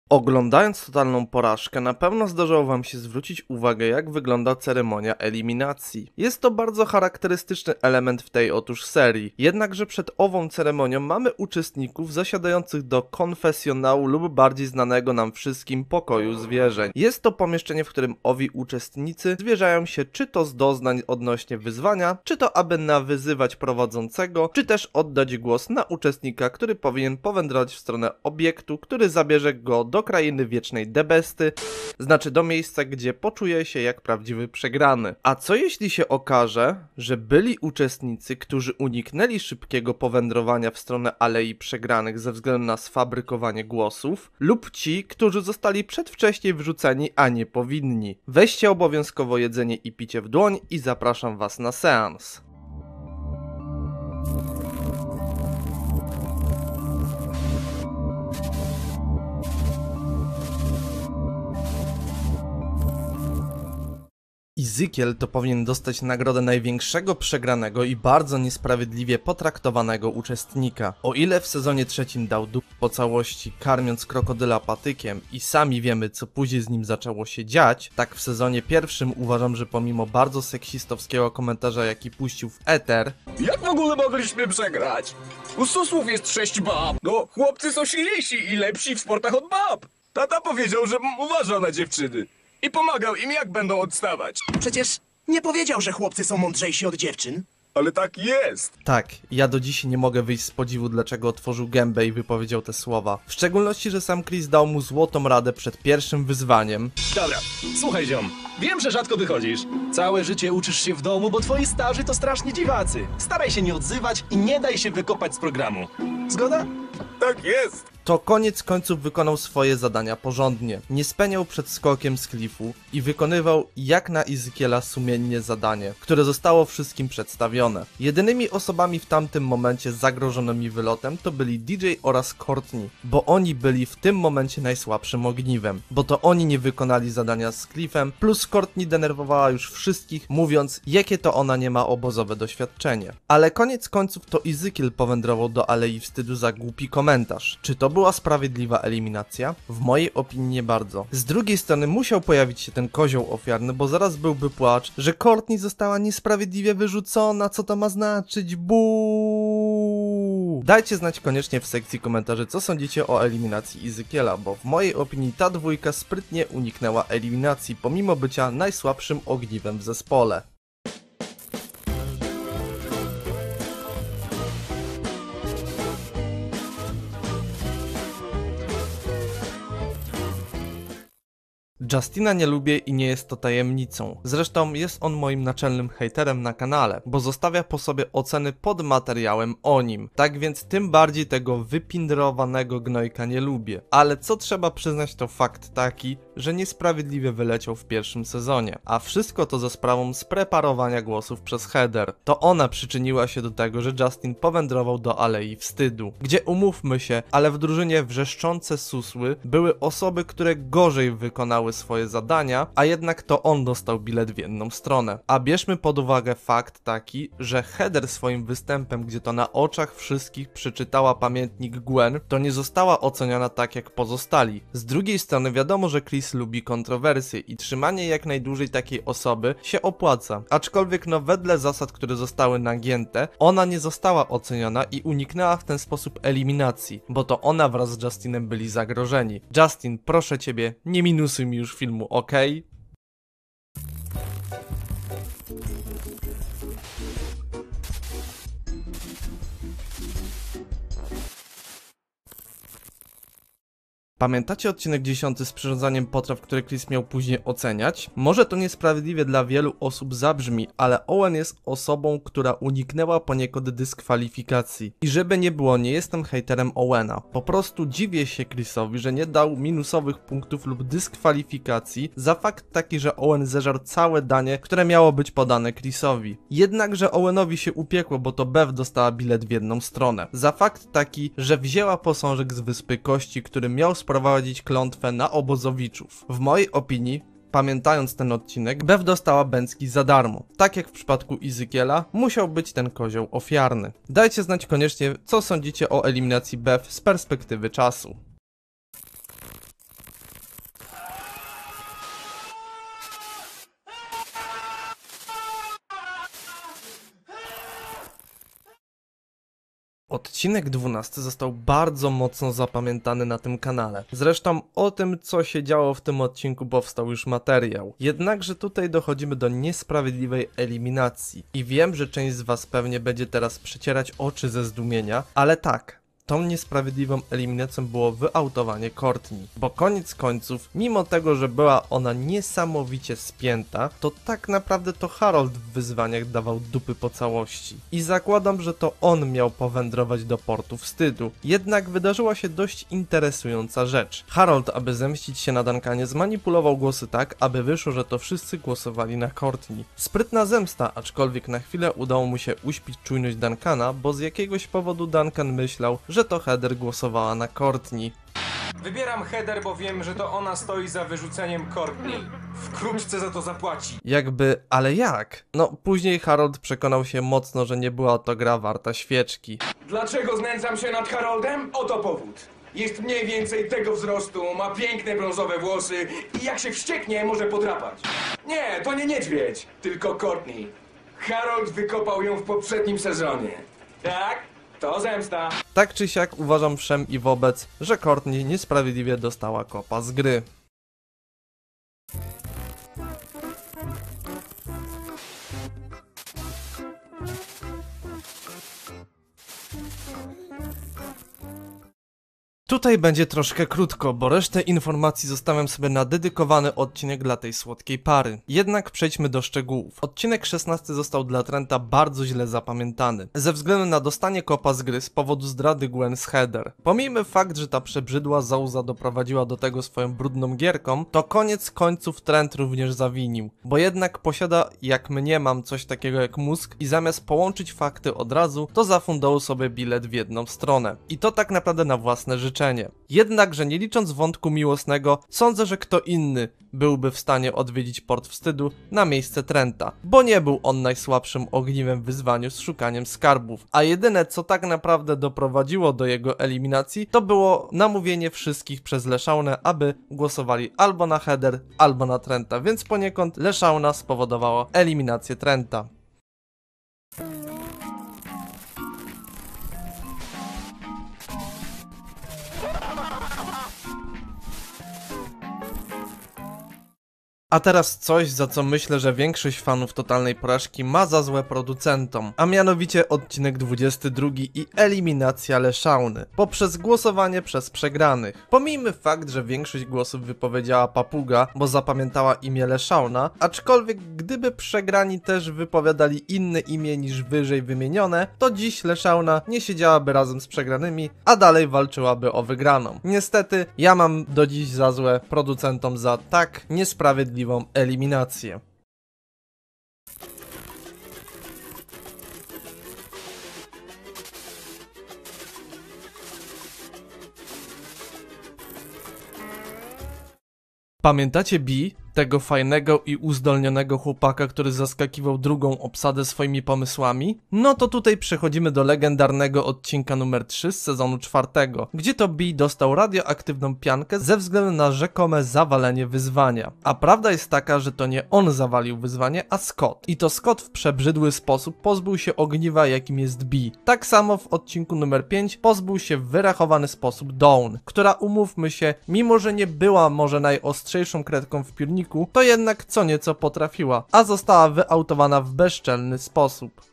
Oglądając totalną porażkę, na pewno zdarzyło wam się zwrócić uwagę, jak wygląda ceremonia eliminacji. Jest to bardzo charakterystyczny element w tej otóż serii, jednakże przed ową ceremonią mamy uczestników zasiadających do konfesjonału lub bardziej znanego nam wszystkim pokoju zwierzeń. Jest to pomieszczenie, w którym owi uczestnicy zwierzają się czy to z doznań odnośnie wyzwania, czy to aby nawyzywać prowadzącego, czy też oddać głos na uczestnika, który powinien powędrować w stronę obiektu, który zabierze go do krainy wiecznej Debesty, znaczy do miejsca, gdzie poczuje się jak prawdziwy przegrany. A co jeśli się okaże, że byli uczestnicy, którzy uniknęli szybkiego powędrowania w stronę Alei Przegranych ze względu na sfabrykowanie głosów, lub ci, którzy zostali przedwcześnie wrzuceni, a nie powinni? Weźcie obowiązkowo jedzenie i picie w dłoń i zapraszam was na seans. Ezekiel to powinien dostać nagrodę największego przegranego i bardzo niesprawiedliwie potraktowanego uczestnika. O ile w sezonie trzecim dał dup po całości, karmiąc krokodyla patykiem i sami wiemy, co później z nim zaczęło się dziać, tak w sezonie pierwszym uważam, że pomimo bardzo seksistowskiego komentarza, jaki puścił w eter... Jak w ogóle mogliśmy przegrać? U susłów jest 6 bab. No, chłopcy są silniejsi i lepsi w sportach od bab. Tata powiedział, że uważa na dziewczyny. I pomagał im, jak będą odstawać. Przecież nie powiedział, że chłopcy są mądrzejsi od dziewczyn. Ale tak jest. Tak, ja do dziś nie mogę wyjść z podziwu, dlaczego otworzył gębę i wypowiedział te słowa. W szczególności, że sam Chris dał mu złotą radę przed pierwszym wyzwaniem. Dobra, słuchaj ziom, wiem, że rzadko wychodzisz. Całe życie uczysz się w domu, bo twoi starzy to strasznie dziwacy. Staraj się nie odzywać i nie daj się wykopać z programu. Zgoda? Tak jest. To koniec końców wykonał swoje zadania porządnie. Nie speniał przed skokiem z klifu i wykonywał jak na Ezekiela sumiennie zadanie, które zostało wszystkim przedstawione. Jedynymi osobami w tamtym momencie zagrożonymi wylotem to byli DJ oraz Courtney, bo oni byli w tym momencie najsłabszym ogniwem, bo to oni nie wykonali zadania z klifem, plus Courtney denerwowała już wszystkich, mówiąc, jakie to ona nie ma obozowe doświadczenie. Ale koniec końców to Ezekiel powędrował do Alei Wstydu za głupi komentarz. Czy to była sprawiedliwa eliminacja? W mojej opinii nie bardzo. Z drugiej strony musiał pojawić się ten kozioł ofiarny, bo zaraz byłby płacz, że Courtney została niesprawiedliwie wyrzucona, co to ma znaczyć? Buuuu! Dajcie znać koniecznie w sekcji komentarzy, co sądzicie o eliminacji Ezekiela, bo w mojej opinii ta dwójka sprytnie uniknęła eliminacji, pomimo bycia najsłabszym ogniwem w zespole. Justina nie lubię i nie jest to tajemnicą. Zresztą jest on moim naczelnym hejterem na kanale, bo zostawia po sobie oceny pod materiałem o nim. Tak więc tym bardziej tego wypindrowanego gnojka nie lubię. Ale co trzeba przyznać, to fakt taki, że niesprawiedliwie wyleciał w pierwszym sezonie. A wszystko to za sprawą spreparowania głosów przez Heather. To ona przyczyniła się do tego, że Justin powędrował do Alei Wstydu. Gdzie umówmy się, ale w drużynie wrzeszczące susły były osoby, które gorzej wykonały swoje zadania, a jednak to on dostał bilet w jedną stronę. A bierzmy pod uwagę fakt taki, że Heather swoim występem, gdzie to na oczach wszystkich przeczytała pamiętnik Gwen, to nie została oceniona tak jak pozostali. Z drugiej strony wiadomo, że Chris lubi kontrowersje i trzymanie jak najdłużej takiej osoby się opłaca. Aczkolwiek no wedle zasad, które zostały nagięte, ona nie została oceniona i uniknęła w ten sposób eliminacji, bo to ona wraz z Justinem byli zagrożeni. Justin, proszę ciebie, nie minusuj mi już filmu, ok? Pamiętacie odcinek 10 z przyrządzaniem potraw, które Chris miał później oceniać? Może to niesprawiedliwie dla wielu osób zabrzmi, ale Owen jest osobą, która uniknęła poniekąd dyskwalifikacji. I żeby nie było, nie jestem hejterem Owena. Po prostu dziwię się Chrisowi, że nie dał minusowych punktów lub dyskwalifikacji za fakt taki, że Owen zeżarł całe danie, które miało być podane Chrisowi. Jednakże Owenowi się upiekło, bo to Bev dostała bilet w jedną stronę. Za fakt taki, że wzięła posążek z Wyspy Kości, który miał sprowadzić klątwę na obozowiczów. W mojej opinii Pamiętając ten odcinek, Bev dostała bęcki za darmo. Tak jak w przypadku Ezekiela, musiał być ten kozioł ofiarny. Dajcie znać koniecznie, co sądzicie o eliminacji Bev z perspektywy czasu. Odcinek 12 został bardzo mocno zapamiętany na tym kanale. Zresztą o tym, co się działo w tym odcinku, powstał już materiał. Jednakże tutaj dochodzimy do niesprawiedliwej eliminacji. I wiem, że część z was pewnie będzie teraz przecierać oczy ze zdumienia, ale tak. Tą niesprawiedliwą eliminacją było wyautowanie Courtney, bo koniec końców, mimo tego, że była ona niesamowicie spięta, to tak naprawdę to Harold w wyzwaniach dawał dupy po całości. I zakładam, że to on miał powędrować do portu wstydu. Jednak wydarzyła się dość interesująca rzecz. Harold, aby zemścić się na Duncanie, zmanipulował głosy tak, aby wyszło, że to wszyscy głosowali na Courtney. Sprytna zemsta, aczkolwiek na chwilę udało mu się uśpić czujność Duncana, bo z jakiegoś powodu Duncan myślał, że to Heather głosowała na Courtney. Wybieram Heather, bo wiem, że to ona stoi za wyrzuceniem Courtney. Wkrótce za to zapłaci. Jakby, ale jak? No, później Harold przekonał się mocno, że nie była to gra warta świeczki. Dlaczego znęcam się nad Haroldem? Oto powód. Jest mniej więcej tego wzrostu, ma piękne brązowe włosy i jak się wścieknie, może podrapać. Nie, to nie niedźwiedź, tylko Courtney. Harold wykopał ją w poprzednim sezonie. Tak? To zemsta. Tak czy siak uważam wszem i wobec, że Courtney niesprawiedliwie dostała kopa z gry. Tutaj będzie troszkę krótko, bo resztę informacji zostawiam sobie na dedykowany odcinek dla tej słodkiej pary. Jednak przejdźmy do szczegółów. Odcinek 16 został dla Trenta bardzo źle zapamiętany, ze względu na dostanie kopa z gry z powodu zdrady Gwen z Heather. Pomijmy fakt, że ta przebrzydła zauza doprowadziła do tego swoją brudną gierką, to koniec końców Trent również zawinił, bo jednak posiada, jak mniemam, coś takiego jak mózg i zamiast połączyć fakty od razu, to zafundował sobie bilet w jedną stronę. I to tak naprawdę na własne życzenie. Jednakże nie licząc wątku miłosnego, sądzę, że kto inny byłby w stanie odwiedzić port wstydu na miejsce Trenta, bo nie był on najsłabszym ogniwem w wyzwaniu z szukaniem skarbów, a jedyne co tak naprawdę doprowadziło do jego eliminacji, to było namówienie wszystkich przez LeShawna'a, aby głosowali albo na Heather, albo na Trenta, więc poniekąd LeShawna spowodowała eliminację Trenta. A teraz coś, za co myślę, że większość fanów Totalnej Porażki ma za złe producentom, a mianowicie odcinek 22 i eliminacja LeShawny poprzez głosowanie przez przegranych. Pomijmy fakt, że większość głosów wypowiedziała Papuga, bo zapamiętała imię LeShawna, aczkolwiek gdyby przegrani też wypowiadali inne imię niż wyżej wymienione, to dziś LeShawna nie siedziałaby razem z przegranymi, a dalej walczyłaby o wygraną. Niestety, ja mam do dziś za złe producentom za tak niesprawiedliwą eliminację. Pamiętacie Bee? Tego fajnego i uzdolnionego chłopaka, który zaskakiwał drugą obsadę swoimi pomysłami? No to tutaj przechodzimy do legendarnego odcinka numer 3 z sezonu 4, gdzie to Bee dostał radioaktywną piankę ze względu na rzekome zawalenie wyzwania. A prawda jest taka, że to nie on zawalił wyzwanie, a Scott. I to Scott w przebrzydły sposób pozbył się ogniwa, jakim jest Bee. Tak samo w odcinku numer 5 pozbył się w wyrachowany sposób Dawn, która, umówmy się, mimo że nie była może najostrzejszą kredką w piórniku, to jednak co nieco potrafiła, a została wyautowana w bezczelny sposób.